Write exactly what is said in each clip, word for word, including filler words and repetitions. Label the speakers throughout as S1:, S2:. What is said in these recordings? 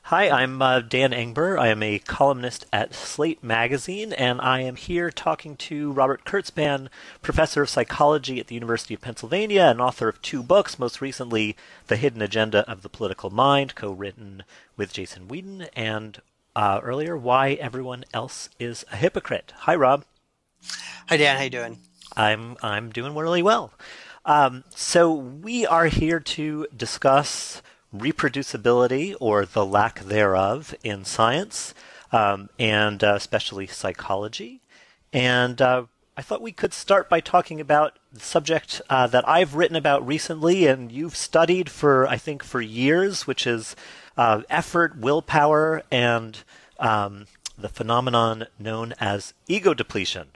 S1: Hi, I'm uh, Dan Engber. I am a columnist at Slate magazine, and I am here talking to Robert Kurzban, professor of psychology at the University of Pennsylvania and author of two books, most recently The Hidden Agenda of the Political Mind, co-written with Jason Whedon, and uh, earlier, Why Everyone Else is a Hypocrite. Hi, Rob.
S2: Hi, Dan. How you doing?
S1: I'm I'm doing really well. Um, so we are here to discuss reproducibility or the lack thereof in science, um, and uh, especially psychology. And uh, I thought we could start by talking about the subject uh, that I've written about recently and you've studied for, I think, for years, which is uh, effort, willpower, and um, the phenomenon known as ego depletion.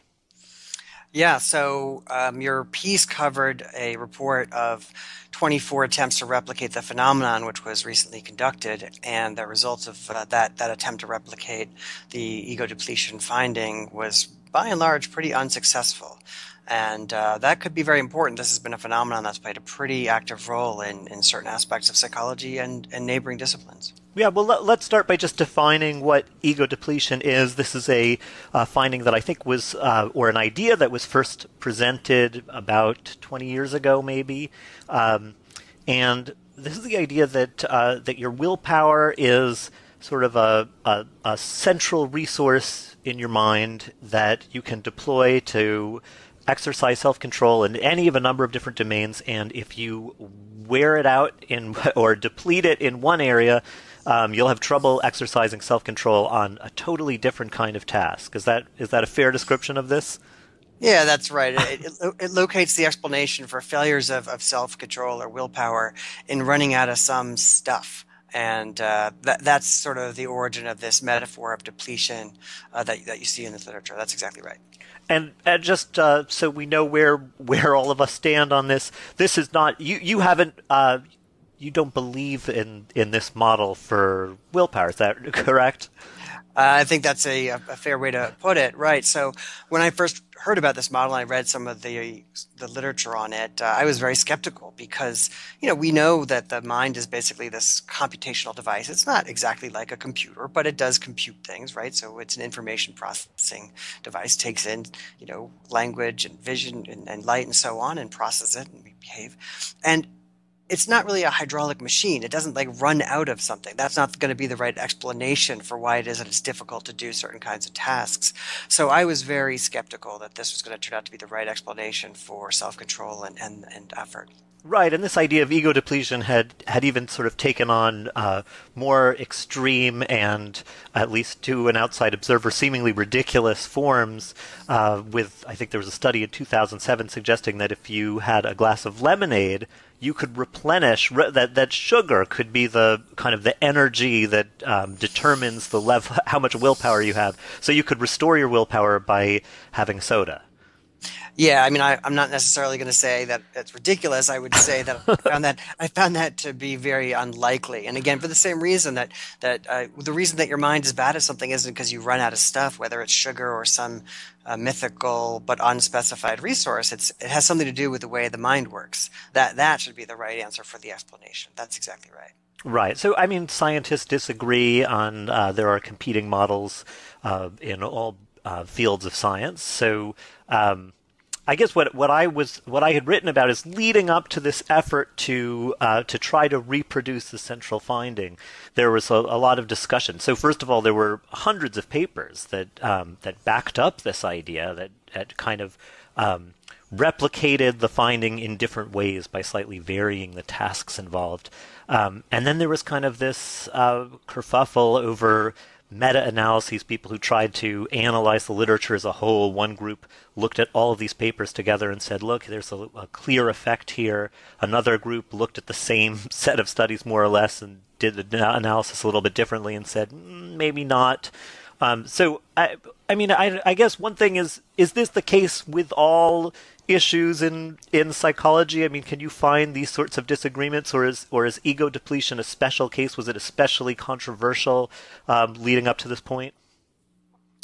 S2: Yeah, so um, your piece covered a report of twenty-four attempts to replicate the phenomenon, which was recently conducted, and the results of uh, that that attempt to replicate the ego depletion finding was, by and large, pretty unsuccessful. And uh, that could be very important. This has been a phenomenon that's played a pretty active role in, in certain aspects of psychology and, and neighboring disciplines.
S1: Yeah, well, let, let's start by just defining what ego depletion is. This is a uh, finding that I think was, uh, or an idea that was first presented about twenty years ago, maybe. Um, and this is the idea that uh, that your willpower is sort of a, a, a central resource in your mind that you can deploy to exercise self-control in any of a number of different domains, and if you wear it out in or deplete it in one area, um, you'll have trouble exercising self-control on a totally different kind of task. Is that is that a fair description of this?
S2: Yeah, that's right. It, it, it locates the explanation for failures of, of self-control or willpower in running out of some stuff. And uh, that, that's sort of the origin of this metaphor of depletion uh, that, that you see in this literature. That's exactly right.
S1: And, and just uh, so we know where where all of us stand on this, this is not you. You haven't uh, you don't believe in in this model for willpower. Is that correct?
S2: Uh, I think that's a, a fair way to put it, right? So when I first heard about this model and I read some of the the literature on it, uh, I was very skeptical because, you know, we know that the mind is basically this computational device. It's not exactly like a computer, but it does compute things, right? So it's an information processing device, takes in, you know, language and vision and, and light and so on and processes it and we behave. And it's not really a hydraulic machine. It doesn't like run out of something. That's not going to be the right explanation for why it is that it's difficult to do certain kinds of tasks. So I was very skeptical that this was going to turn out to be the right explanation for self-control and, and, and effort.
S1: Right, and this idea of ego depletion had, had even sort of taken on uh, more extreme and, at least to an outside observer, seemingly ridiculous forms. Uh, with, I think there was a study in two thousand seven suggesting that if you had a glass of lemonade, you could replenish re- that that sugar could be the kind of the energy that um, determines the level, how much willpower you have. So you could restore your willpower by having soda.
S2: Yeah, I mean, I, I'm not necessarily going to say that it's ridiculous. I would say that I found that I found that to be very unlikely. And again, for the same reason that that uh, the reason that your mind is bad at something isn't because you run out of stuff, whether it's sugar or some uh, mythical but unspecified resource. It's it has something to do with the way the mind works. That that should be the right answer for the explanation. That's exactly right.
S1: Right. So, I mean, scientists disagree on. Uh, there are competing models uh, in all uh, fields of science. So. Um, I guess what what I was what I had written about is leading up to this effort to uh, to try to reproduce the central finding. There was a, a lot of discussion. So first of all, there were hundreds of papers that um, that backed up this idea that that kind of um, replicated the finding in different ways by slightly varying the tasks involved. Um, and then there was kind of this uh, kerfuffle over meta-analyses, people who tried to analyze the literature as a whole. One group looked at all of these papers together and said, look, there's a, a clear effect here. Another group looked at the same set of studies more or less and did the analysis a little bit differently and said, mm, maybe not. Um, so, I, I mean, I, I guess one thing is, is this the case with all issues in, in psychology? I mean, can you find these sorts of disagreements, or is or is ego depletion a special case? Was it especially controversial um, leading up to this point?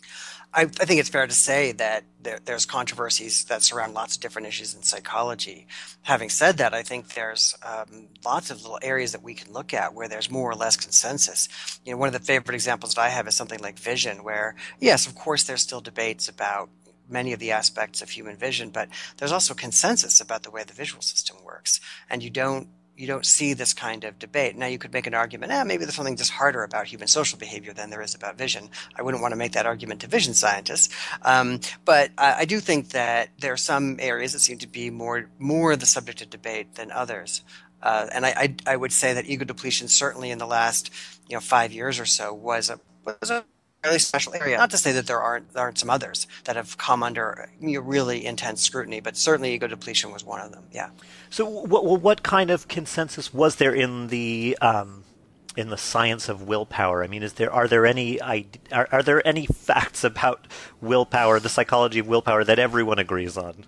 S2: I, I think it's fair to say that there, there's controversies that surround lots of different issues in psychology. Having said that, I think there's um, lots of little areas that we can look at where there's more or less consensus. You know, one of the favorite examples that I have is something like vision, where, yes, of course, there's still debates about many of the aspects of human vision, but there's also consensus about the way the visual system works. And you don't you don't see this kind of debate. Now, you could make an argument, eh, maybe there's something just harder about human social behavior than there is about vision. I wouldn't want to make that argument to vision scientists. Um, but I, I do think that there are some areas that seem to be more, more the subject of debate than others. Uh, and I, I, I would say that ego depletion, certainly in the last you know, five years or so, was a, was a fairly special area. Not to say that there aren't there aren't some others that have come under you know, really intense scrutiny, but certainly ego depletion was one of them. Yeah.
S1: So, what, what kind of consensus was there in the um, in the science of willpower? I mean, is there are there any are, are there any facts about willpower, the psychology of willpower, that everyone agrees on?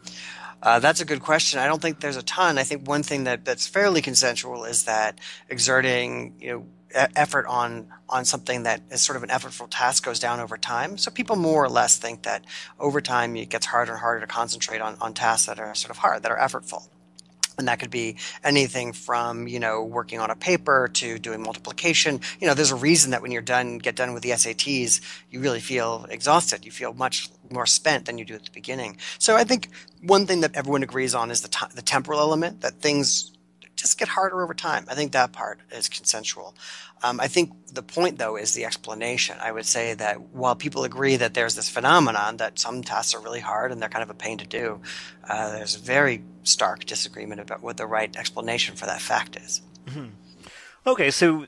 S2: Uh, that's a good question. I don't think there's a ton. I think one thing that, that's fairly consensual is that exerting, you know, effort on on something that is sort of an effortful task goes down over time. So people more or less think that over time it gets harder and harder to concentrate on, on tasks that are sort of hard, that are effortful. And that could be anything from, you know, working on a paper to doing multiplication. You know, there's a reason that when you're done, get done with the S A Ts, you really feel exhausted. You feel much more spent than you do at the beginning. So I think one thing that everyone agrees on is the, t- the temporal element, that things just get harder over time. I think that part is consensual. Um, I think the point, though, is the explanation. I would say that while people agree that there's this phenomenon that some tasks are really hard and they're kind of a pain to do, uh, there's a very stark disagreement about what the right explanation for that fact is.
S1: Mm-hmm. Okay, so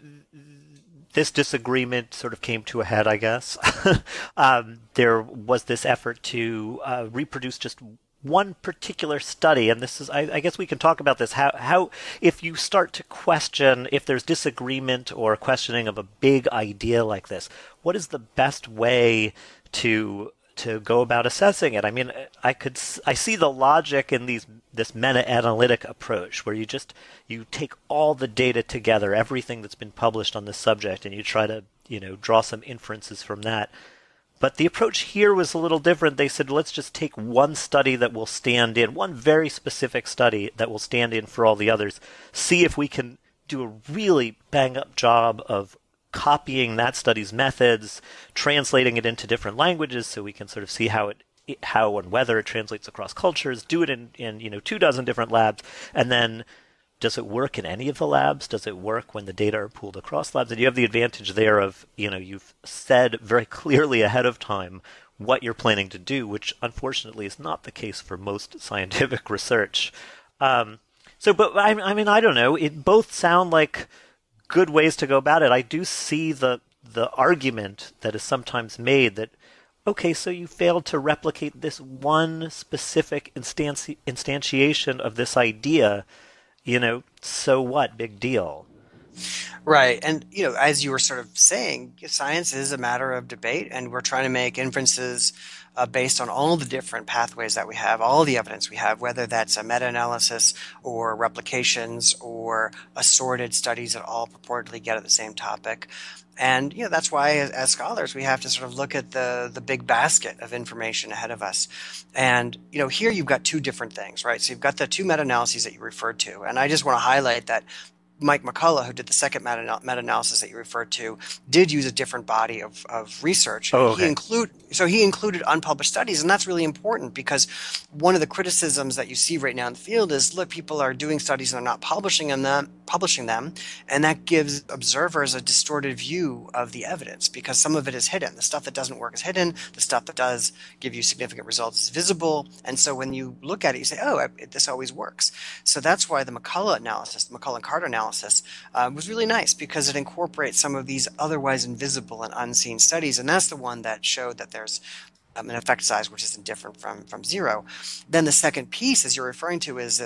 S1: this disagreement sort of came to a head, I guess. um, there was this effort to uh, reproduce just one particular study, and this is, I, I guess we can talk about this, how, how, if you start to question, if there's disagreement or questioning of a big idea like this, what is the best way to to go about assessing it? I mean, I could, I see the logic in these, this meta-analytic approach, where you just, you take all the data together, everything that's been published on this subject, and you try to, you know, draw some inferences from that. But the approach here was a little different. They said, let's just take one study that will stand in, one very specific study that will stand in for all the others, see if we can do a really bang-up job of copying that study's methods, translating it into different languages so we can sort of see how it, how and whether it translates across cultures, do it in, in you know, two dozen different labs, and then does it work in any of the labs? Does it work when the data are pooled across labs? And you have the advantage there of, you know, you've said very clearly ahead of time what you're planning to do, which unfortunately is not the case for most scientific research. Um, so, but I, I mean, I don't know. It both sound like good ways to go about it. I do see the the argument that is sometimes made that, okay, so you failed to replicate this one specific instanti- instantiation of this idea. You know, so what? Big deal.
S2: Right. And, you know, as you were sort of saying, science is a matter of debate, and we're trying to make inferences uh, based on all the different pathways that we have, all the evidence we have, whether that's a meta-analysis or replications or assorted studies that all purportedly get at the same topic. And, you know, that's why as, as scholars, we have to sort of look at the, the big basket of information ahead of us. And, you know, here you've got two different things, right? So you've got the two meta-analyses that you referred to. And I just want to highlight that Mike McCullough, who did the second meta- meta-analysis that you referred to, did use a different body of, of research.
S1: Oh, okay.
S2: He include, so he included unpublished studies, and that's really important because one of the criticisms that you see right now in the field is, look, people are doing studies and they're not publishing them, publishing them, and that gives observers a distorted view of the evidence because some of it is hidden. The stuff that doesn't work is hidden. The stuff that does give you significant results is visible. And so when you look at it, you say, oh, it, this always works. So that's why the McCullough analysis, the McCullough and Carter analysis, Uh, was really nice because it incorporates some of these otherwise invisible and unseen studies, and that's the one that showed that there's um, an effect size which isn't different from from zero. Then the second piece, as you're referring to, is this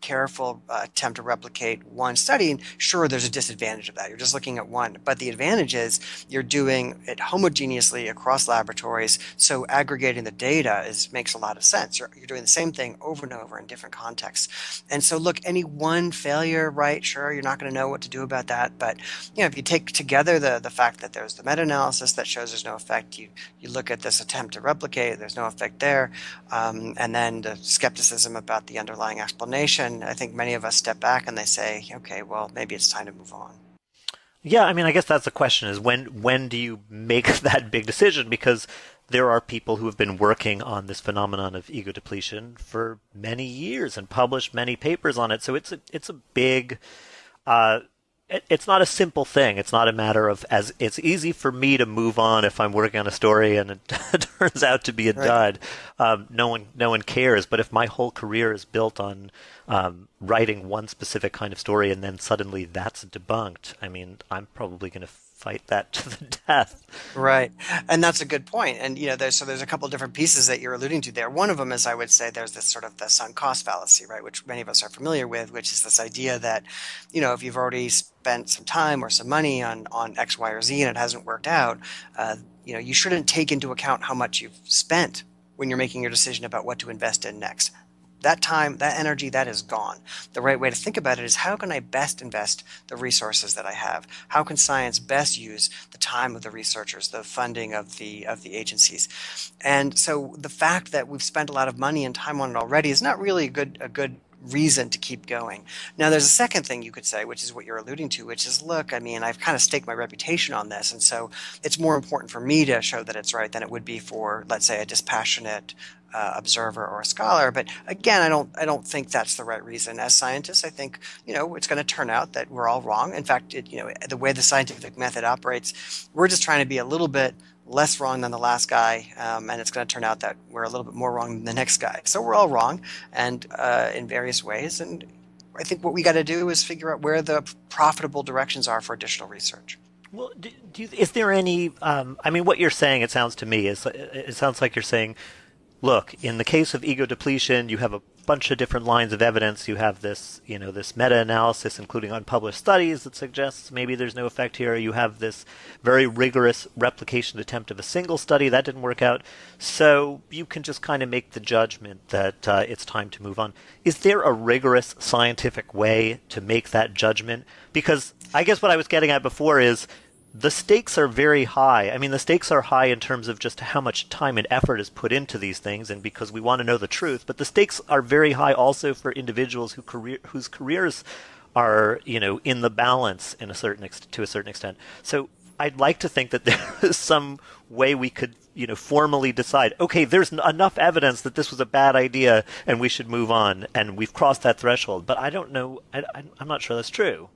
S2: careful uh, attempt to replicate one study. And sure, there's a disadvantage of that. You're just looking at one. But the advantage is you're doing it homogeneously across laboratories. So aggregating the data is makes a lot of sense. You're, you're doing the same thing over and over in different contexts. And so look, any one failure, right? Sure, you're not going to know what to do about that. But you know, if you take together the, the fact that there's the meta-analysis that shows there's no effect, you, you look at this attempt to replicate, there's no effect there. Um, and then the skepticism about the underlying explanation, I think many of us step back and they say, okay, well, maybe it's time to move on.
S1: Yeah, I mean, I guess that's the question is when when do you make that big decision? Because there are people who have been working on this phenomenon of ego depletion for many years and published many papers on it. So it's a, it's a big, uh, it, it's not a simple thing. It's not a matter of, as it's easy for me to move on if I'm working on a story and it turns out to be a
S2: Right.
S1: dud. Um, no one, no one cares. But if my whole career is built on um, writing one specific kind of story and then suddenly that's debunked, I mean, I'm probably going to fight that to the death.
S2: Right. And that's a good point. And, you know, there's, so there's a couple of different pieces that you're alluding to there. One of them is, I would say, there's this sort of the sunk cost fallacy, right, which many of us are familiar with, which is this idea that, you know, if you've already spent some time or some money on, on X, Y, or Z and it hasn't worked out, uh, you know, you shouldn't take into account how much you've spent when you're making your decision about what to invest in next. That time, that energy, that is gone. The right way to think about it is, how can I best invest the resources that I have? How can science best use the time of the researchers, the funding of the of the agencies? And so the fact that we've spent a lot of money and time on it already is not really a good a good reason to keep going. Now, there's a second thing you could say, which is what you're alluding to, which is, look, I mean, I've kind of staked my reputation on this, and so it's more important for me to show that it's right than it would be for, let's say, a dispassionate uh, observer or a scholar. But again, I don't, I don't think that's the right reason. As scientists, I think, you know, it's going to turn out that we're all wrong. In fact, it, you know, the way the scientific method operates, we're just trying to be a little bit less wrong than the last guy, um, and it's going to turn out that we're a little bit more wrong than the next guy. So we're all wrong, and uh, in various ways. And I think what we got to do is figure out where the profitable directions are for additional research.
S1: Well, do, do you, is there any? Um, I mean, what you're saying, it sounds to me, is it sounds like you're saying, look, in the case of ego depletion, you have a bunch of different lines of evidence. You have this, you know, this meta-analysis, including unpublished studies that suggests maybe there's no effect here. You have this very rigorous replication attempt of a single study that didn't work out. So you can just kind of make the judgment that uh, it's time to move on. Is there a rigorous scientific way to make that judgment? Because I guess what I was getting at before is, the stakes are very high. I mean, the stakes are high in terms of just how much time and effort is put into these things, and because we want to know the truth. But the stakes are very high also for individuals who career whose careers are, you know, in the balance in a certain ex- to a certain extent. So I'd like to think that there is some way we could, you know, formally decide, okay, there's n- enough evidence that this was a bad idea and we should move on, and we've crossed that threshold. But I don't know. I, I, I'm not sure that's true.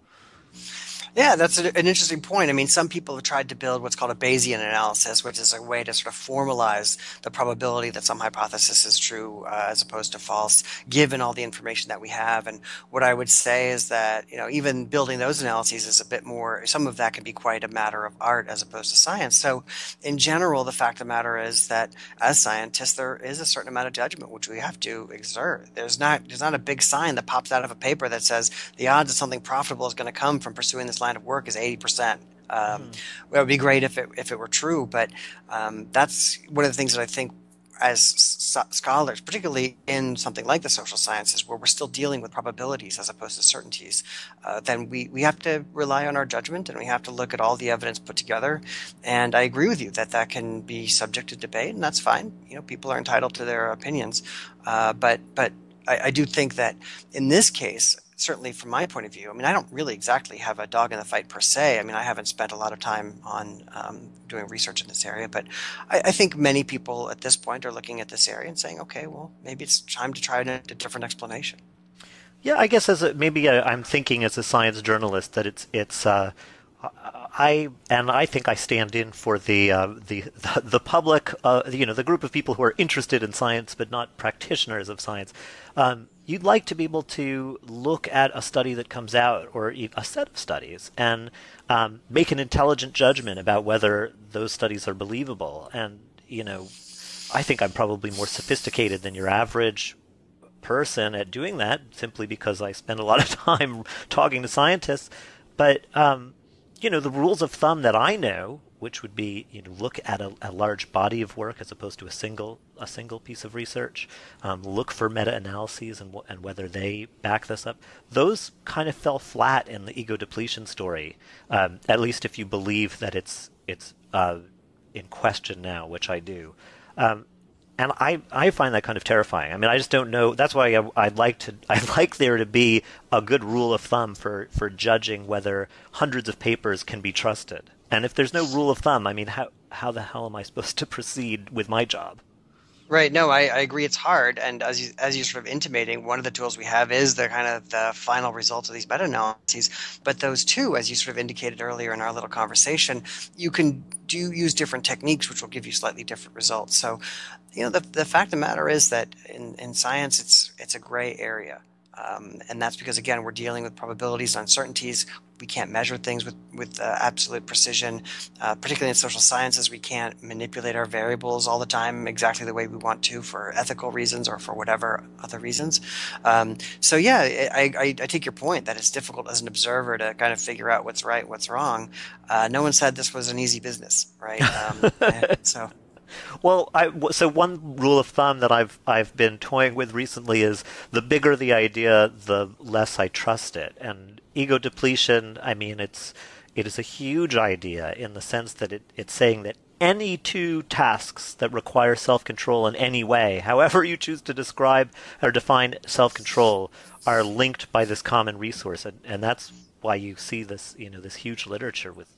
S2: Yeah, that's a, an interesting point. I mean, some people have tried to build what's called a Bayesian analysis, which is a way to sort of formalize the probability that some hypothesis is true uh, as opposed to false, given all the information that we have. And what I would say is that, you know, even building those analyses is a bit more, some of that can be quite a matter of art as opposed to science. So in general, the fact of the matter is that as scientists, there is a certain amount of judgment which we have to exert. There's not, there's not a big sign that pops out of a paper that says the odds that something profitable is going to come from pursuing this line of work is eighty percent. Um, mm. Well, it would be great if it if it were true, but um, that's one of the things that I think as s- scholars, particularly in something like the social sciences, where we're still dealing with probabilities as opposed to certainties, uh, then we, we have to rely on our judgment, and we have to look at all the evidence put together. And I agree with you that that can be subject to debate, and that's fine. You know, people are entitled to their opinions, uh, but but I, I do think that in this case, certainly from my point of view, I mean, I don't really exactly have a dog in the fight per se. I mean, I haven't spent a lot of time on um, doing research in this area, but I, I think many people at this point are looking at this area and saying, okay, well, maybe it's time to try a, a different explanation.
S1: Yeah, I guess as a, maybe a, I'm thinking as a science journalist that it's it's uh, I and I think I stand in for the uh, the the public, uh, you know, the group of people who are interested in science but not practitioners of science. Um, you'd like to be able to look at a study that comes out, or a set of studies, and um, make an intelligent judgment about whether those studies are believable. And, you know, I think I'm probably more sophisticated than your average person at doing that simply because I spend a lot of time talking to scientists. But, um, you know, the rules of thumb that I know, which would be, you know, look at a, a large body of work as opposed to a single a single piece of research, um, look for meta-analyses and, and whether they back this up. Those kind of fell flat in the ego depletion story, um, at least if you believe that it's it's uh, in question now, which I do. Um, and I, I find that kind of terrifying. I mean, I just don't know. That's why I, I'd like to I'd like there to be a good rule of thumb for, for judging whether hundreds of papers can be trusted. And if there's no rule of thumb, I mean, how how the hell am I supposed to proceed with my job?
S2: Right. No, I, I agree. It's hard. And as you, as you're sort of intimating, one of the tools we have is the kind of the final results of these meta-analyses. But those two, as you sort of indicated earlier in our little conversation, you can do use different techniques, which will give you slightly different results. So, you know, the the fact of the matter is that in, in science, it's it's a gray area. Um, and that's because, again, we're dealing with probabilities and uncertainties. We can't measure things with, with uh, absolute precision. Uh, particularly in social sciences, we can't manipulate our variables all the time exactly the way we want to for ethical reasons or for whatever other reasons. Um, so, yeah, I, I, I take your point that it's difficult as an observer to kind of figure out what's right, what's wrong. Uh, no one said this was an easy business, right? Um, so...
S1: Well, I, so one rule of thumb that I've I've been toying with recently is the bigger the idea, the less I trust it. And ego depletion, I mean, it's it is a huge idea in the sense that it, it's saying that any two tasks that require self-control in any way, however you choose to describe or define self-control, are linked by this common resource, and, and that's why you see this, you know, this huge literature with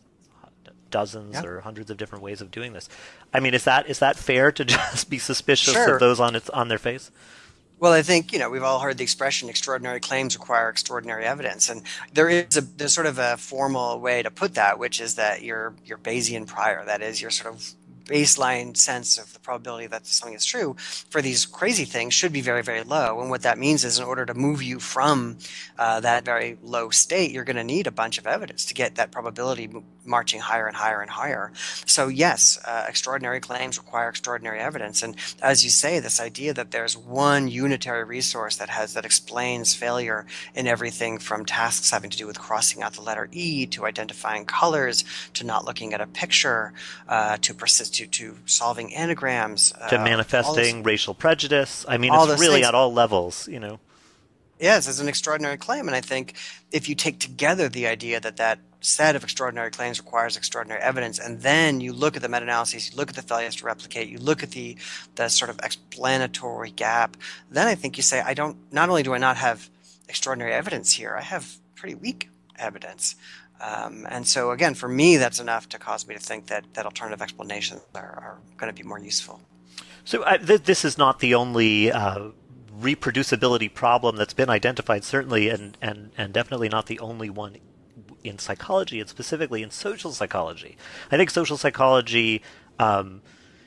S1: dozens yeah. or hundreds of different ways of doing this. I mean, is that is that fair to just be suspicious
S2: Sure.
S1: of those on its on their face?
S2: Well, I think, you know, we've all heard the expression extraordinary claims require extraordinary evidence. And there is a there's sort of a formal way to put that, which is that your your Bayesian prior, that is your sort of baseline sense of the probability that something is true for these crazy things should be very, very low. And what that means is in order to move you from uh, that very low state, you're going to need a bunch of evidence to get that probability marching higher and higher and higher. So yes, uh, extraordinary claims require extraordinary evidence. And as you say, this idea that there's one unitary resource that has that explains failure in everything from tasks having to do with crossing out the letter E to identifying colors to not looking at a picture uh, to persist to, to solving anagrams
S1: to
S2: uh,
S1: manifesting racial prejudice. I mean,
S2: all
S1: it's
S2: those
S1: really
S2: things.
S1: at all levels, you know.
S2: Yes, it's an extraordinary claim. And I think if you take together the idea that that set of extraordinary claims requires extraordinary evidence, and then you look at the meta-analyses, you look at the failures to replicate, you look at the the sort of explanatory gap, then I think you say, I don't, not only do I not have extraordinary evidence here, I have pretty weak evidence. Um, and so again, for me, that's enough to cause me to think that, that alternative explanations are, are going to be more useful.
S1: So uh, th- this is not the only uh, reproducibility problem that's been identified, certainly, and, and, and definitely not the only one in psychology, and specifically in social psychology. I think social psychology, um,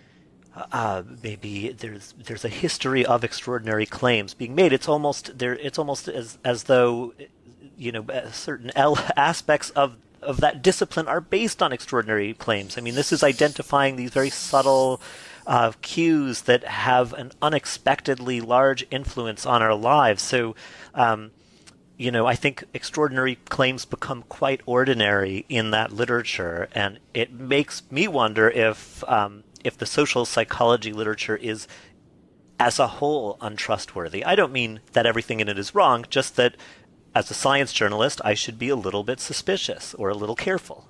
S1: uh, maybe there's there's a history of extraordinary claims being made. It's almost there. It's almost as as though, you know, certain L aspects of of that discipline are based on extraordinary claims. I mean, this is identifying these very subtle uh, cues that have an unexpectedly large influence on our lives. So. Um, You know, I think extraordinary claims become quite ordinary in that literature, and it makes me wonder if um, if the social psychology literature is, as a whole, untrustworthy. I don't mean that everything in it is wrong, just that as a science journalist, I should be a little bit suspicious or a little careful.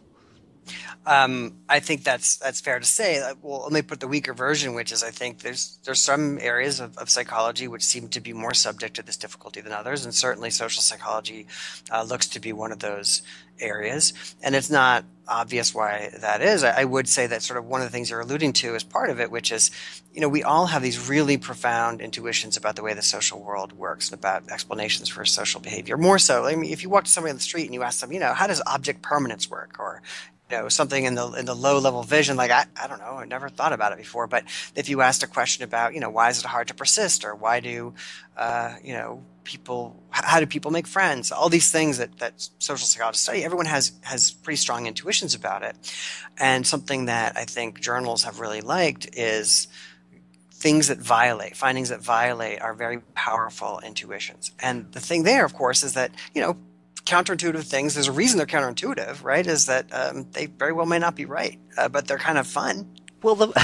S2: Um, I think that's that's fair to say. Well, let me put the weaker version, which is I think there's there's some areas of, of psychology which seem to be more subject to this difficulty than others, and certainly social psychology uh, looks to be one of those areas. And it's not obvious why that is. I, I would say that sort of one of the things you're alluding to is part of it, which is, you know, we all have these really profound intuitions about the way the social world works and about explanations for social behavior. More so, I mean, if you walk to somebody on the street and you ask them, you know, how does object permanence work, or you know, something in the in the low level vision, like I, I don't know, I never thought about it before. But if you asked a question about, you know, why is it hard to persist, or why do, uh, you know, people, how do people make friends? All these things that, that social psychologists study, everyone has has pretty strong intuitions about it. And something that I think journals have really liked is things that violate, findings that violate are very powerful intuitions. And the thing there, of course, is that, you know, counterintuitive things, there's a reason they're counterintuitive, right? Is that um, they very well may not be right, uh, but they're kind of fun.
S1: Well, the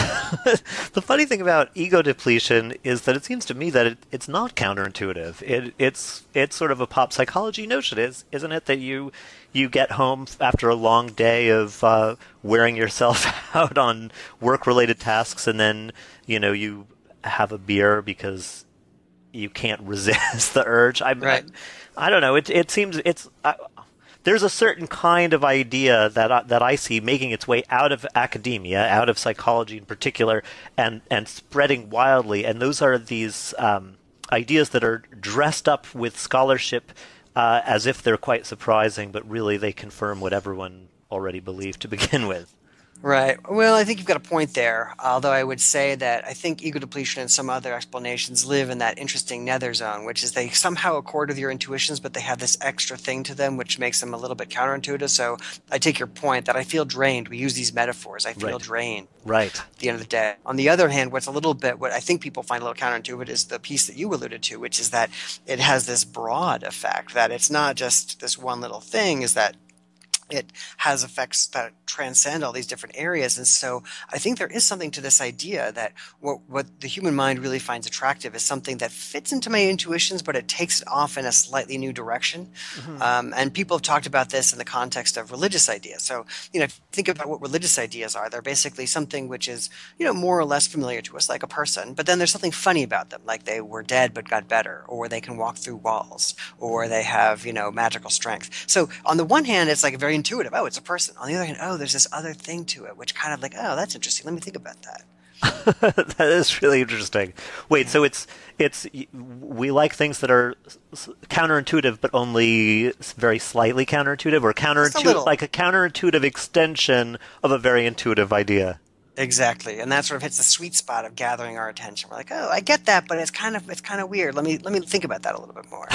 S1: the funny thing about ego depletion is that it seems to me that it, it's not counterintuitive. It it's it's sort of a pop psychology notion, is isn't it? That you you get home after a long day of uh, wearing yourself out on work-related tasks, and then you know you have a beer because you can't resist the urge. I,
S2: Right.
S1: I, I don't know. It it seems it's. I, There's a certain kind of idea that I, that I see making its way out of academia, out of psychology in particular, and, and spreading wildly. And those are these um, ideas that are dressed up with scholarship uh, as if they're quite surprising, but really they confirm what everyone already believed to begin with.
S2: Right. Well, I think you've got a point there. Although I would say that I think ego depletion and some other explanations live in that interesting nether zone, which is they somehow accord with your intuitions, but they have this extra thing to them, which makes them a little bit counterintuitive. So I take your point that I feel drained. We use these metaphors. I feel
S1: Right.
S2: drained
S1: Right.
S2: at the end of the day. On the other hand, what's a little bit, what I think people find a little counterintuitive is the piece that you alluded to, which is that it has this broad effect, that it's not just this one little thing, is that it has effects that transcend all these different areas. And so I think there is something to this idea that what, what the human mind really finds attractive is something that fits into my intuitions, but it takes it off in a slightly new direction.
S1: Mm-hmm.
S2: Um, and people have talked about this in the context of religious ideas. So, you know, if you think about what religious ideas are, they're basically something which is, you know, more or less familiar to us, like a person, but then there's something funny about them, like they were dead but got better, or they can walk through walls, or they have, you know, magical strength. So on the one hand, it's like very intuitive. Oh, it's a person. On the other hand, oh, there's this other thing to it, which kind of like, oh, that's interesting. Let me think about that.
S1: That is really interesting. Wait, so it's it's we like things that are counterintuitive, but only very slightly counterintuitive, or counterintuitive, like a counterintuitive extension of a very intuitive idea.
S2: Exactly, and that sort of hits the sweet spot of gathering our attention. We're like, oh, I get that, but it's kind of it's kind of weird. Let me let me think about that a little bit more.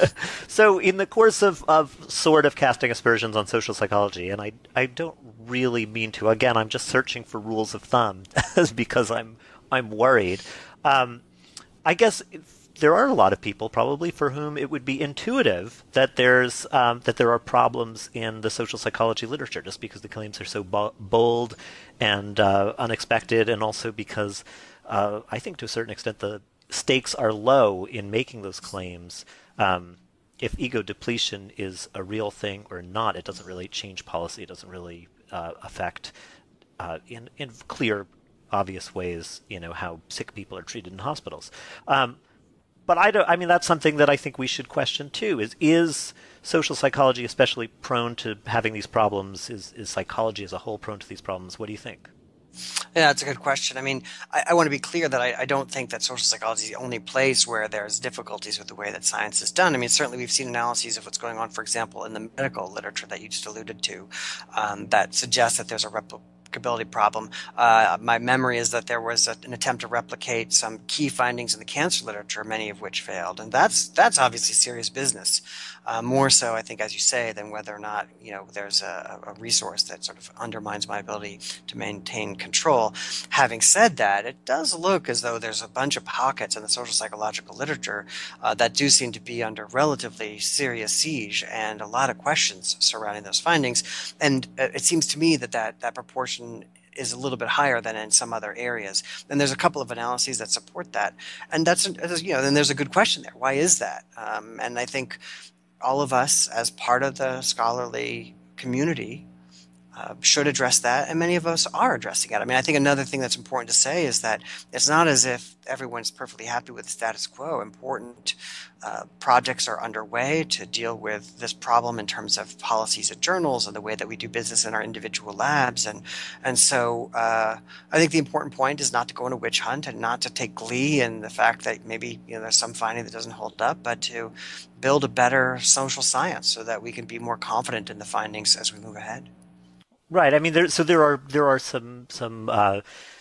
S1: So, in the course of, of sort of casting aspersions on social psychology, and I I don't really mean to. Again, I'm just searching for rules of thumb because I'm I'm worried. Um, I guess there are a lot of people probably for whom it would be intuitive that there's um, that there are problems in the social psychology literature, just because the claims are so bo- bold and uh, unexpected, and also because uh, I think to a certain extent the stakes are low in making those claims. Um, if ego depletion is a real thing or not, it doesn't really change policy. It doesn't really uh, affect uh, in in clear, obvious ways, you know, how sick people are treated in hospitals. Um, But I don't. I mean, that's something that I think we should question too. Is is social psychology especially prone to having these problems? Is is psychology as a whole prone to these problems? What do you think?
S2: Yeah, that's a good question. I mean, I, I want to be clear that I, I don't think that social psychology is the only place where there's difficulties with the way that science is done. I mean, certainly we've seen analyses of what's going on, for example, in the medical literature that you just alluded to, um, that suggests that there's a replicability problem. Uh, my memory is that there was a, an attempt to replicate some key findings in the cancer literature, many of which failed, and that's that's obviously serious business. Uh, more so, I think, as you say, than whether or not, you know, there's a, a resource that sort of undermines my ability to maintain control. Having said that, it does look as though there's a bunch of pockets in the social psychological literature uh, that do seem to be under relatively serious siege, and a lot of questions surrounding those findings. And uh, it seems to me that that, that proportion is a little bit higher than in some other areas. And there's a couple of analyses that support that. And that's, you know, then there's a good question there. Why is that? Um, and I think all of us, as part of the scholarly community, uh, should address that, and many of us are addressing it. I mean, I think another thing that's important to say is that it's not as if everyone's perfectly happy with the status quo. Important uh, projects are underway to deal with this problem in terms of policies at journals and the way that we do business in our individual labs. And and so uh, I think the important point is not to go on a witch hunt and not to take glee in the fact that maybe, you know, there's some finding that doesn't hold up, but to build a better social science so that we can be more confident in the findings as we move ahead.
S1: Right. I mean, there, so there are there are some some uh,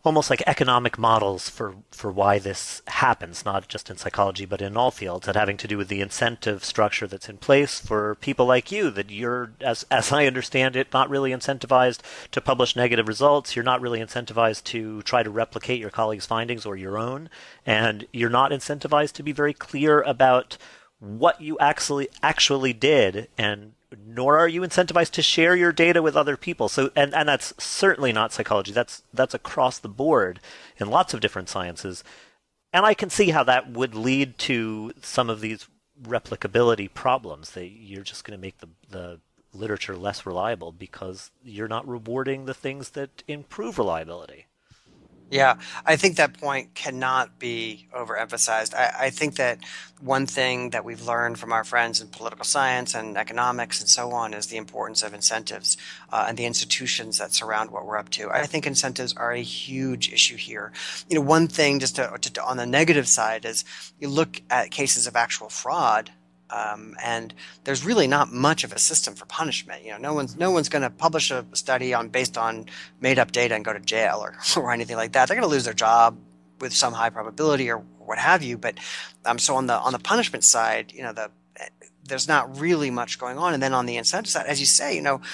S1: almost like economic models for, for why this happens, not just in psychology, but in all fields, and having to do with the incentive structure that's in place for people like you, that you're, as, as I understand it, not really incentivized to publish negative results. You're not really incentivized to try to replicate your colleagues' findings or your own, and you're not incentivized to be very clear about what you actually actually did, and nor are you incentivized to share your data with other people. So, and, and that's certainly not psychology. That's that's across the board in lots of different sciences. And I can see how that would lead to some of these replicability problems. That you're just going to make the, the literature less reliable because you're not rewarding the things that improve reliability.
S2: Yeah, I think that point cannot be overemphasized. I, I think that one thing that we've learned from our friends in political science and economics and so on is the importance of incentives uh, and the institutions that surround what we're up to. I think incentives are a huge issue here. You know, one thing just to, to, on the negative side is you look at cases of actual fraud. Um, and there's really not much of a system for punishment. You know, no one's no one's going to publish a study on based on made up data and go to jail or or anything like that. They're going to lose their job with some high probability or what have you. But um, so on the on the punishment side, you know, the there's not really much going on. And then on the incentive side, as you say, you know,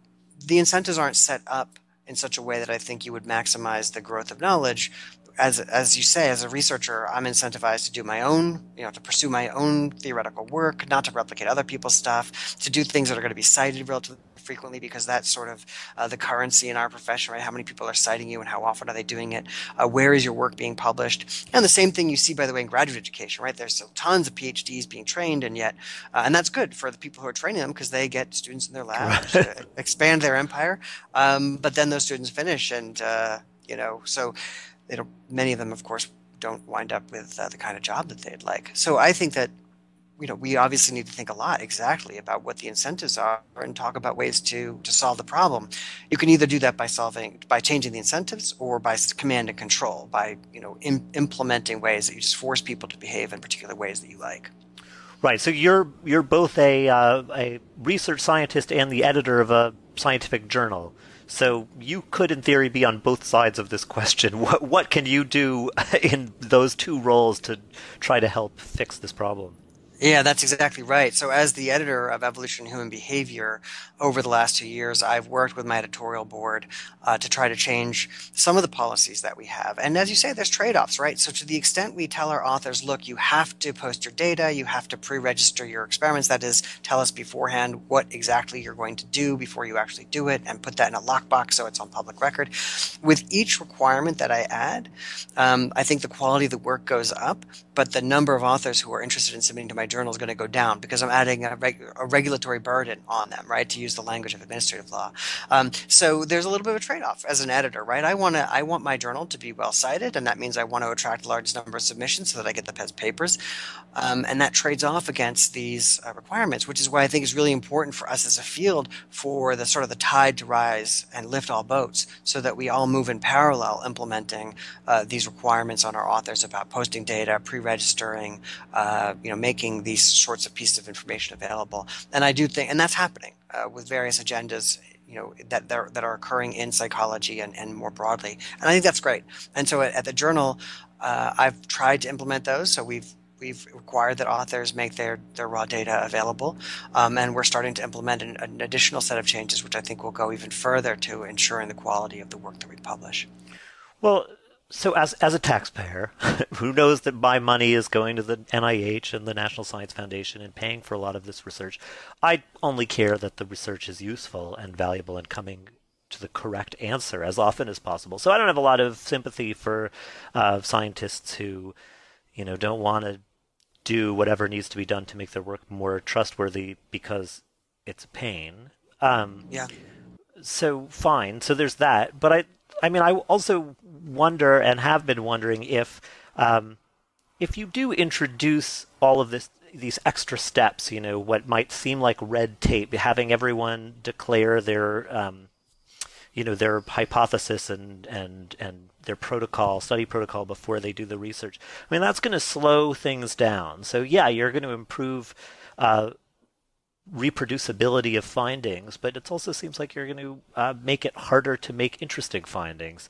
S2: the incentives aren't set up in such a way that I think you would maximize the growth of knowledge. As as you say, as a researcher, I'm incentivized to do my own, you know, to pursue my own theoretical work, not to replicate other people's stuff, to do things that are going to be cited relatively frequently, because that's sort of uh, the currency in our profession, right? How many people are citing you and how often are they doing it? Uh, where is your work being published? And the same thing you see, by the way, in graduate education, right? There's so tons of PhDs being trained, and yet, uh, and that's good for the people who are training them because they get students in their labs to expand their empire. Um, but then those students finish, and uh, you know, so. They don't, many of them, of course, don't wind up with uh, the kind of job that they'd like. So I think that, you know, we obviously need to think a lot exactly about what the incentives are and talk about ways to to solve the problem. You can either do that by solving by changing the incentives or by command and control, by, you know, im- implementing ways that you just force people to behave in particular ways that you like.
S1: Right. So you're you're both a uh, a research scientist and the editor of a scientific journal. So you could, in theory, be on both sides of this question. What what can you do in those two roles to try to help fix this problem?
S2: Yeah, that's exactly right. So as the editor of Evolution and Human Behavior over the last two years, I've worked with my editorial board uh, to try to change some of the policies that we have. And as you say, there's trade-offs, right? So to the extent we tell our authors, look, you have to post your data, you have to pre-register your experiments, that is, tell us beforehand what exactly you're going to do before you actually do it, and put that in a lockbox so it's on public record. With each requirement that I add, um, I think the quality of the work goes up, but the number of authors who are interested in submitting to my journal is going to go down because I'm adding a, reg- a regulatory burden on them, right, to use the language of administrative law. Um, so there's a little bit of a trade-off as an editor, right? I want to, I want my journal to be well cited, and that means I want to attract the largest number of submissions so that I get the best papers, um, and that trades off against these uh, requirements, which is why I think it's really important for us as a field for the sort of the tide to rise and lift all boats, so that we all move in parallel, implementing uh, these requirements on our authors about posting data, pre-registering, uh, you know, making these sorts of pieces of information available. And I do think, and that's happening uh, with various agendas, you know, that that are, that are occurring in psychology and, and more broadly. And I think that's great. And so at, at the journal, uh, I've tried to implement those. So we've we've required that authors make their, their raw data available. Um, and we're starting to implement an, an additional set of changes, which I think will go even further to ensuring the quality of the work that we publish.
S1: Well, so as as a taxpayer who knows that my money is going to the N I H and the National Science Foundation and paying for a lot of this research, I only care that the research is useful and valuable and coming to the correct answer as often as possible. So I don't have a lot of sympathy for uh, scientists who, you know, don't want to do whatever needs to be done to make their work more trustworthy because it's a pain. Um,
S2: yeah.
S1: So fine. So there's that. But I, I mean, I also wonder and have been wondering if, um, if you do introduce all of this, these extra steps, you know, what might seem like red tape, having everyone declare their, um, you know, their hypothesis and and and their protocol, study protocol before they do the research. I mean, that's going to slow things down. So yeah, you're going to improve uh, reproducibility of findings, but it also seems like you're going to uh, make it harder to make interesting findings.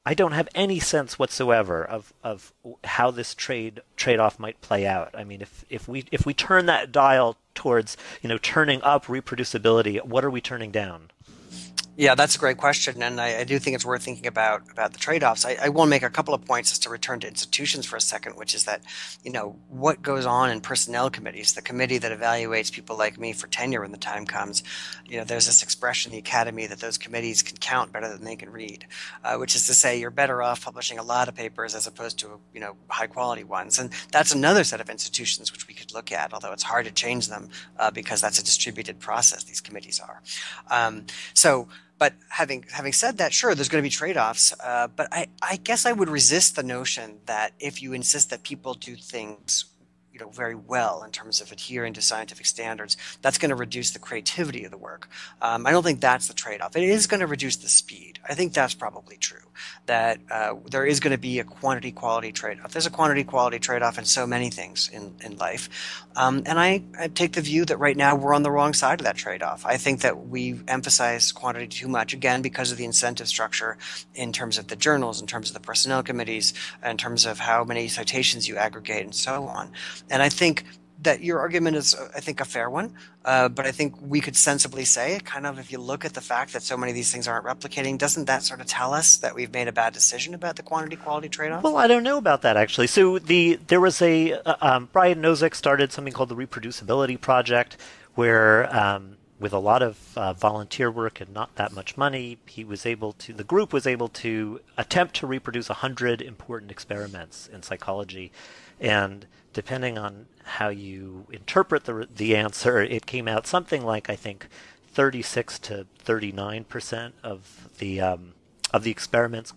S1: I don't have any sense whatsoever of, of how this trade trade-off might play out. I mean, if, if we if we turn that dial towards, you know, turning up reproducibility, what are we turning down?
S2: Yeah, that's a great question, and I, I do think it's worth thinking about about the trade-offs. I, I want to make a couple of points just to return to institutions for a second, which is that, you know, what goes on in personnel committees, the committee that evaluates people like me for tenure when the time comes. You know, there's this expression in the academy that those committees can count better than they can read, uh, which is to say you're better off publishing a lot of papers as opposed to, you know, high-quality ones. And that's another set of institutions which we could look at, although it's hard to change them uh, because that's a distributed process, these committees are. Um, so But having having said that, sure, there's going to be trade-offs. Uh, but I, I guess I would resist the notion that if you insist that people do things, you know, very well in terms of adhering to scientific standards, that's going to reduce the creativity of the work. Um, I don't think that's the trade-off. It is going to reduce the speed. I think that's probably true. That uh, there is going to be a quantity-quality trade-off. There's a quantity-quality trade-off in so many things in, in life. Um, and I, I take the view that right now we're on the wrong side of that trade-off. I think that we emphasize quantity too much, again, because of the incentive structure in terms of the journals, in terms of the personnel committees, in terms of how many citations you aggregate, and so on. And I think that your argument is, I think, a fair one. Uh, but I think we could sensibly say, kind of, if you look at the fact that so many of these things aren't replicating, doesn't that sort of tell us that we've made a bad decision about the quantity-quality trade-off?
S1: Well, I don't know about that, actually. So the there was a uh, um, Brian Nozick started something called the Reproducibility Project, where um, with a lot of uh, volunteer work and not that much money, he was able to the group was able to attempt to reproduce a hundred important experiments in psychology, and depending on how you interpret the the answer, it came out something like, I think, thirty-six to thirty-nine percent of the um, of the experiments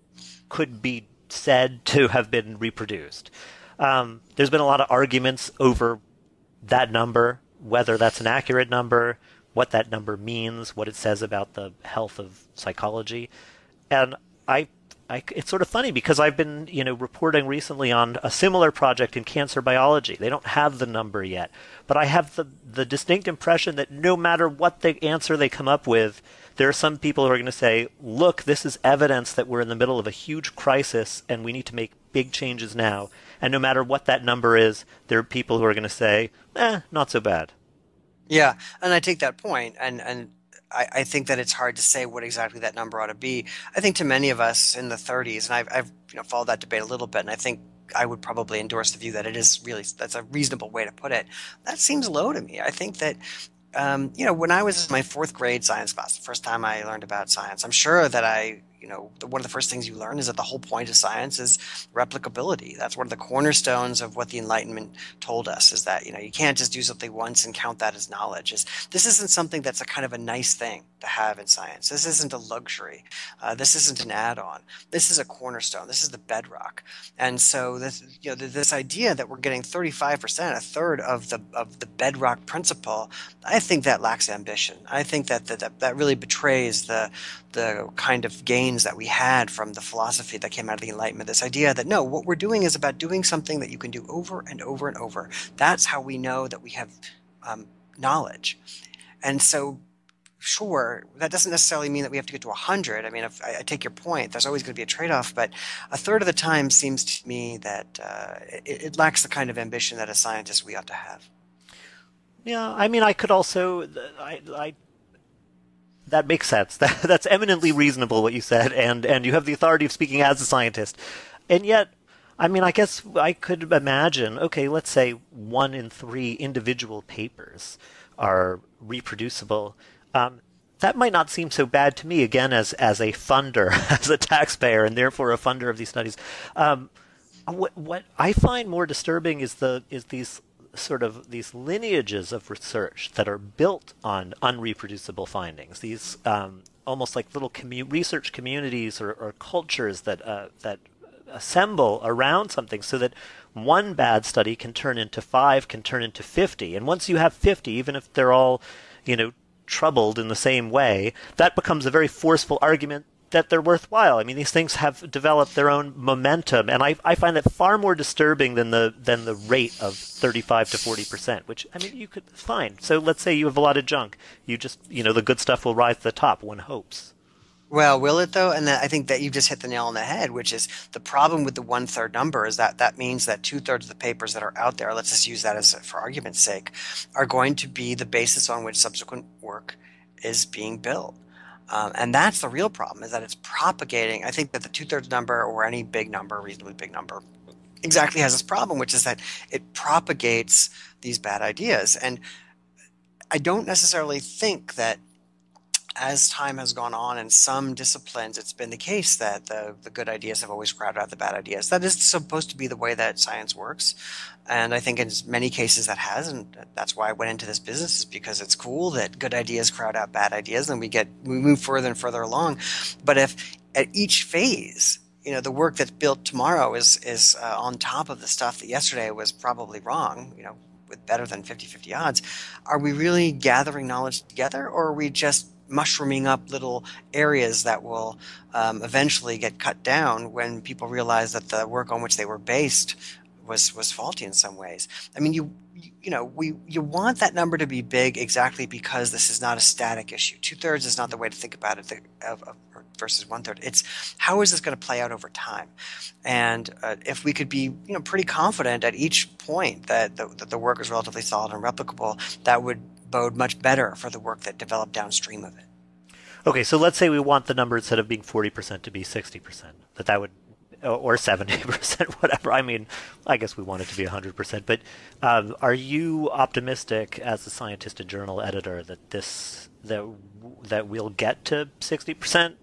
S1: could be said to have been reproduced. Um, there's been a lot of arguments over that number, whether that's an accurate number, what that number means, what it says about the health of psychology, and I. I, it's sort of funny because I've been, you know, reporting recently on a similar project in cancer biology. They don't have the number yet, but I have the, the distinct impression that no matter what the answer they come up with, there are some people who are going to say, look, this is evidence that we're in the middle of a huge crisis and we need to make big changes now. And no matter what that number is, there are people who are going to say, eh, not so bad.
S2: Yeah, and I take that point, and and I, I think that it's hard to say what exactly that number ought to be. I think to many of us in the thirties, and I've, I've you know followed that debate a little bit, and I think I would probably endorse the view that it is really, that's a reasonable way to put it. That seems low to me. I think that um, you know when I was in my fourth grade science class, the first time I learned about science, I'm sure that I. You know, one of the first things you learn is that the whole point of science is replicability. That's one of the cornerstones of what the Enlightenment told us, is that, you know, you can't just do something once and count that as knowledge. Is This isn't something that's a kind of a nice thing to have in science. This isn't a luxury. Uh, this isn't an add-on. This is a cornerstone. This is the bedrock. And so this, you know, this idea that we're getting thirty-five percent, a third of the of the bedrock principle, I think that lacks ambition. I think that that, that really betrays the the kind of gains that we had from the philosophy that came out of the Enlightenment. This idea that, no, what we're doing is about doing something that you can do over and over and over. That's how we know that we have um, knowledge. And so, sure, that doesn't necessarily mean that we have to get to one hundred. I mean, if I, I take your point, there's always going to be a trade-off, but a third of the time seems to me that uh, it, it lacks the kind of ambition that as scientists we ought to have.
S1: Yeah, I mean, I could also, I, I that makes sense. That, that's eminently reasonable what you said, and, and you have the authority of speaking as a scientist. And yet, I mean, I guess I could imagine, okay, let's say one in three individual papers are reproducible. Um, that might not seem so bad to me, again, as, as a funder, as a taxpayer, and therefore a funder of these studies. Um, what, what I find more disturbing is the is these sort of these lineages of research that are built on unreproducible findings. These um, almost like little commu- research communities or, or cultures that uh, that assemble around something, so that one bad study can turn into five, can turn into fifty, and once you have fifty, even if they're all, you know, troubled in the same way, that becomes a very forceful argument that they're worthwhile. I mean, these things have developed their own momentum, and I, I find that far more disturbing than the than the rate of thirty-five to forty percent, which, I mean, you could, fine. So let's say you have a lot of junk. You just, you know, the good stuff will rise to the top, one hopes.
S2: Well, will it though? And that, I think that you just hit the nail on the head, which is the problem with the one third number is that that means that two thirds of the papers that are out there, let's just use that as for argument's sake, are going to be the basis on which subsequent work is being built. Um, and that's the real problem, is that it's propagating. I think that the two thirds number, or any big number, reasonably big number, exactly has this problem, which is that it propagates these bad ideas. And I don't necessarily think that as time has gone on in some disciplines, it's been the case that the, the good ideas have always crowded out the bad ideas. That is supposed to be the way that science works. And I think in many cases that has, and that's why I went into this business, is because it's cool that good ideas crowd out bad ideas, and we get we move further and further along. But if at each phase, you know, the work that's built tomorrow is is uh, on top of the stuff that yesterday was probably wrong, you know, with better than fifty-fifty odds, are we really gathering knowledge together, or are we just mushrooming up little areas that will um, eventually get cut down when people realize that the work on which they were based was was faulty in some ways? I mean, you you know, we you want that number to be big exactly because this is not a static issue. Two thirds is not the way to think about it the, of, of, versus one third. It's how is this going to play out over time? And uh, if we could be, you know, pretty confident at each point that the, that the work is relatively solid and replicable, that would bode much better for the work that developed downstream of it.
S1: Okay, so let's say we want the number, instead of being forty percent, to be sixty percent. That that would, or seventy percent, whatever. I mean, I guess we want it to be one hundred percent. But um, are you optimistic as a scientist and journal editor that this that that we'll get to sixty percent?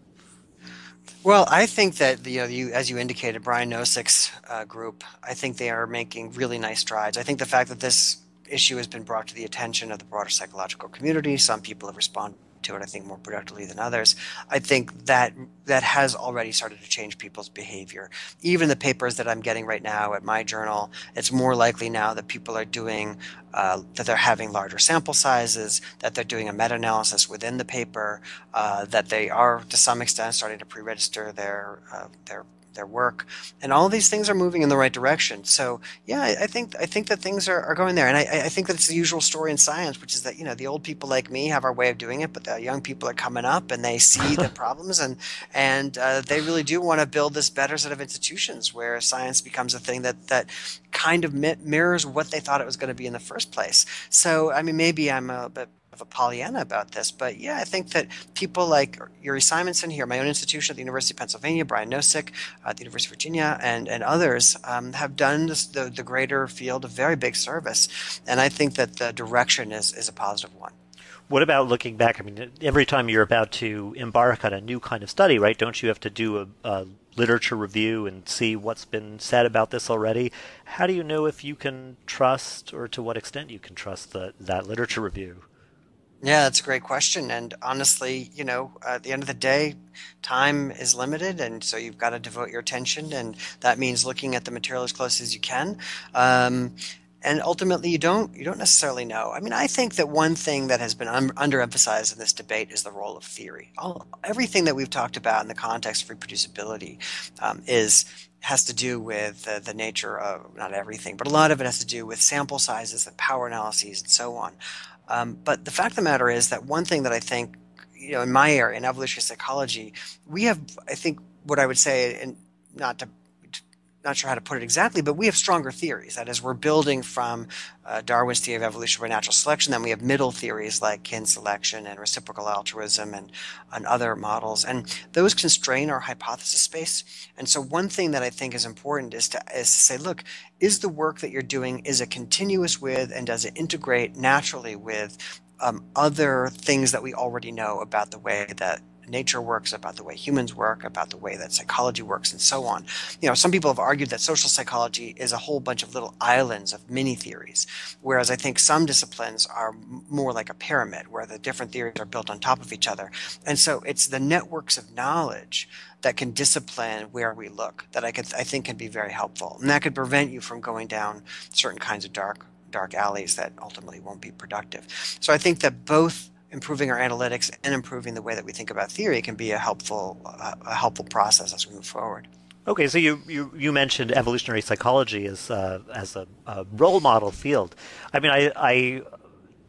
S2: Well, I think that the, you know, you, as you indicated, Brian Nosic's uh, group, I think they are making really nice strides. I think the fact that this issue has been brought to the attention of the broader psychological community, some people have responded to it, I think, more productively than others. I think that that has already started to change people's behavior. Even the papers that I'm getting right now at my journal, it's more likely now that people are doing, uh, that they're having larger sample sizes, that they're doing a meta-analysis within the paper, uh, that they are, to some extent, starting to pre-register their uh, their their work, and all of these things are moving in the right direction. So yeah, I, I think I think that things are, are going there, and I, I think that it's the usual story in science, which is that, you know, the old people like me have our way of doing it, but the young people are coming up and they see the problems, and and uh, they really do want to build this better set of institutions where science becomes a thing that that kind of mi- mirrors what they thought it was going to be in the first place. So I mean, maybe I'm a bit of a Pollyanna about this, but yeah, I think that people like Yuri Simonson here, my own institution at the University of Pennsylvania, Brian Nosik at the University of Virginia, and, and others um, have done this, the, the greater field a very big service. And I think that the direction is, is a positive one.
S1: What about looking back? I mean, every time you're about to embark on a new kind of study, right, don't you have to do a, a literature review and see what's been said about this already? How do you know if you can trust, or to what extent you can trust the, that literature review?
S2: Yeah, that's a great question. And honestly, you know, at the end of the day, time is limited, and so you've got to devote your attention, and that means looking at the material as close as you can. Um, and ultimately, you don't you don't necessarily know. I mean, I think that one thing that has been un- underemphasized in this debate is the role of theory. All, everything that we've talked about in the context of reproducibility um, is has to do with uh, the nature of, not everything, but a lot of it has to do with sample sizes and power analyses and so on. Um, but the fact of the matter is that one thing that I think, you know, in my area, in evolutionary psychology, we have, I think, what I would say, and not to, not sure how to put it exactly, but we have stronger theories. That is, we're building from uh, Darwin's theory of evolution by natural selection. Then we have middle theories like kin selection and reciprocal altruism and, and other models. And those constrain our hypothesis space. And so one thing that I think is important is to, is to say, look, is the work that you're doing, is it continuous with, and does it integrate naturally with um, other things that we already know about the way that nature works, about the way humans work, about the way that psychology works, and so on. You know, some people have argued that social psychology is a whole bunch of little islands of mini theories, whereas I think some disciplines are more like a pyramid where the different theories are built on top of each other. And so it's the networks of knowledge that can discipline where we look that I could I think can be very helpful, and that could prevent you from going down certain kinds of dark dark alleys that ultimately won't be productive. So I think that both improving our analytics and improving the way that we think about theory can be a helpful uh, a helpful process as we move forward.
S1: Okay, so you, you, you mentioned evolutionary psychology as uh, as a, a role model field. I mean, I, I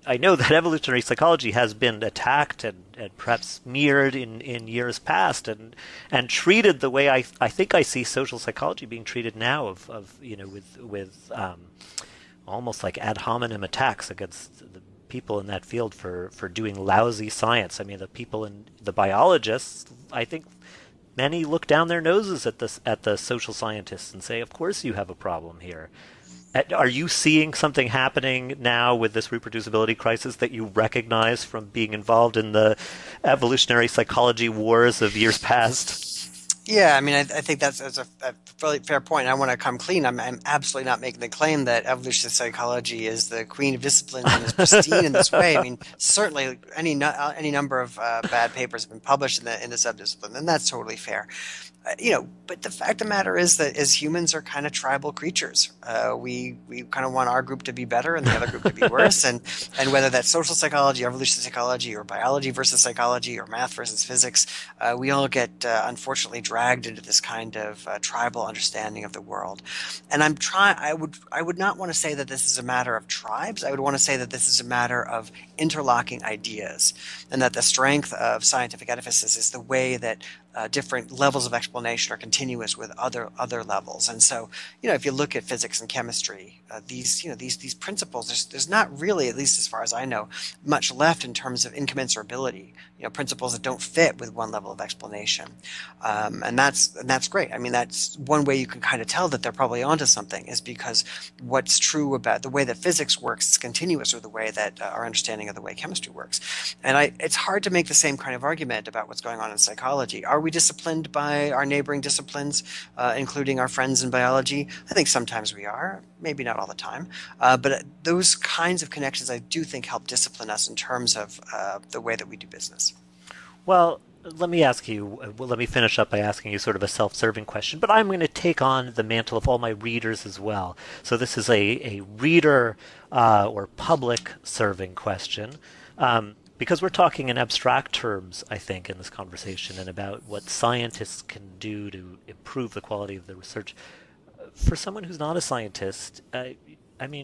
S1: I know that evolutionary psychology has been attacked and, and perhaps smeared in, in years past, and and treated the way I I think I see social psychology being treated now, of, of you know with with um, almost like ad hominem attacks against the people in that field for, for doing lousy science. I mean, the people in the biologists, I think many look down their noses at this at the social scientists and say, "Of course you have a problem here." Are you seeing something happening now with this reproducibility crisis that you recognize from being involved in the evolutionary psychology wars of years past?
S2: Yeah, I mean, I, I think that's, that's a, a really fair point. I want to come clean. I'm, I'm absolutely not making the claim that evolutionary psychology is the queen of disciplines and is pristine in this way. I mean, certainly any no, any number of uh, bad papers have been published in the in the subdiscipline, and that's totally fair. Uh, you know, but the fact of the matter is that as humans are kind of tribal creatures. Uh, we we kind of want our group to be better and the other group to be worse, and and whether that's social psychology, evolutionary psychology, or biology versus psychology, or math versus physics, uh, we all get uh, unfortunately dragged into this kind of uh, tribal understanding of the world. And I'm trying. I would I would not want to say that this is a matter of tribes. I would want to say that this is a matter of interlocking ideas, and that the strength of scientific edifices is the way that Uh, different levels of explanation are continuous with other other levels. And so, you know, if you look at physics and chemistry, uh, these you know these these principles, there's there's not really, at least as far as I know, much left in terms of incommensurability. You know, principles that don't fit with one level of explanation, um, and that's and that's great. I mean, that's one way you can kind of tell that they're probably onto something, is because what's true about the way that physics works is continuous with the way that uh, our understanding of the way chemistry works. And I, it's hard to make the same kind of argument about what's going on in psychology. Are we disciplined by our neighboring disciplines, uh, including our friends in biology? I think sometimes we are, maybe not all the time. Uh, but those kinds of connections, I do think, help discipline us in terms of uh, the way that we do business.
S1: Well, let me ask you, well, let me finish up by asking you sort of a self-serving question, but I'm going to take on the mantle of all my readers as well. So this is a, a reader uh, or public-serving question. Um, Because we're talking in abstract terms, I think, in this conversation, and about what scientists can do to improve the quality of the research. For someone who's not a scientist, uh, I mean,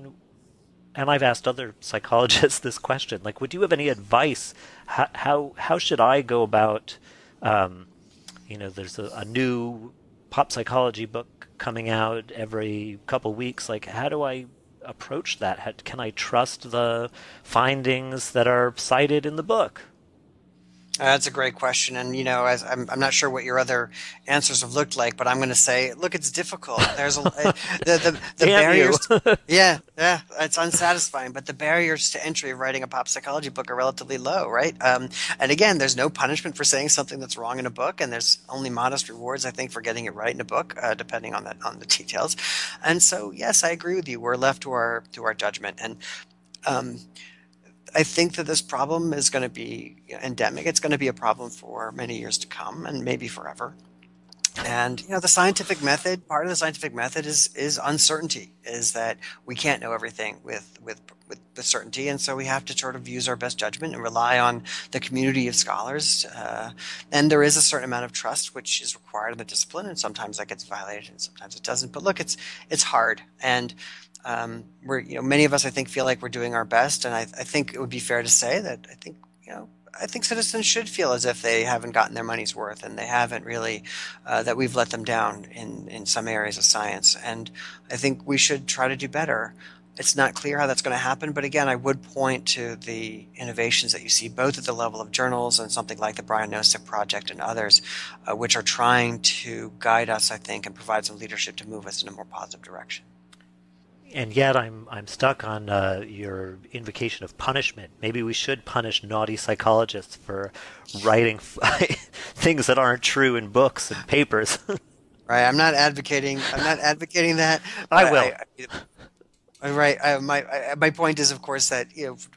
S1: and I've asked other psychologists this question, like, would you have any advice? How how, how should I go about, um, you know, there's a, a new pop psychology book coming out every couple weeks. Like, how do I approach that? How, can I trust the findings that are cited in the book?
S2: Uh, that's a great question, and you know, as I'm, I'm not sure what your other answers have looked like, but I'm going to say, look, it's difficult. There's a the the, the barriers. yeah, yeah, it's unsatisfying, but the barriers to entry of writing a pop psychology book are relatively low, right? Um, and again, there's no punishment for saying something that's wrong in a book, and there's only modest rewards, I think, for getting it right in a book, uh, depending on that on the details. And so, yes, I agree with you. We're left to our to our judgment, and um, I think that this problem is going to be endemic. It's going to be a problem for many years to come, and maybe forever. And you know, the scientific method, part of the scientific method is is uncertainty. Is that we can't know everything with with with, with certainty, and so we have to sort of use our best judgment and rely on the community of scholars. Uh, and there is a certain amount of trust which is required in the discipline, and sometimes that gets violated, and sometimes it doesn't. But look, it's it's hard, and Um, we're, you know, many of us, I think, feel like we're doing our best, and I, I think it would be fair to say that I think, you know, I think citizens should feel as if they haven't gotten their money's worth, and they haven't really, uh, that we've let them down in, in some areas of science. And I think we should try to do better. It's not clear how that's going to happen, but again, I would point to the innovations that you see both at the level of journals and something like the Brian Nosek Project and others, uh, which are trying to guide us, I think, and provide some leadership to move us in a more positive direction.
S1: And yet I'm I'm stuck on uh, your invocation of punishment. Maybe we should punish naughty psychologists for writing things that aren't true in books and papers.
S2: Right. I'm not advocating. I'm not advocating that.
S1: I will.
S2: I, I, right. I, my I, my point is, of course, that you know,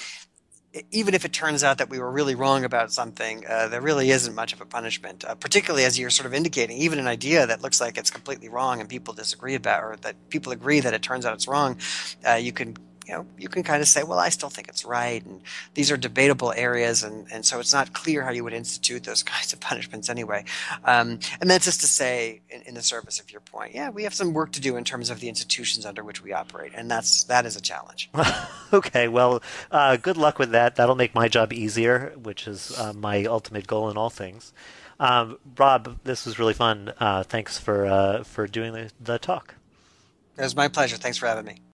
S2: even if it turns out that we were really wrong about something, uh, there really isn't much of a punishment, uh, particularly as you're sort of indicating, even an idea that looks like it's completely wrong and people disagree about, or that people agree that it turns out it's wrong, uh, you can you know, you can kind of say, well, I still think it's right, and these are debatable areas, and, and so it's not clear how you would institute those kinds of punishments anyway. Um, and that's just to say, in, in the service of your point, yeah, we have some work to do in terms of the institutions under which we operate, and that's that is a challenge.
S1: Okay, well, uh, good luck with that. That'll make my job easier, which is uh, my ultimate goal in all things. Um, Rob, this was really fun. Uh, thanks for uh, for doing the, the talk.
S2: It was my pleasure. Thanks for having me.